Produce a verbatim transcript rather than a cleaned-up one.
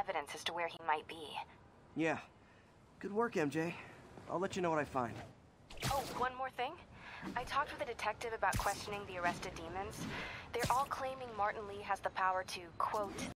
evidence as to where he might be. Yeah. Good work, M J. I'll let you know what I find. Oh, one more thing. I talked with a detective about questioning the arrested demons. They're all claiming Martin Lee has the power to, quote,